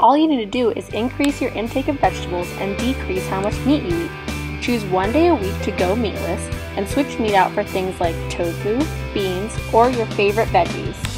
All you need to do is increase your intake of vegetables and decrease how much meat you eat. Choose one day a week to go meatless and switch meat out for things like tofu, beans, or your favorite veggies.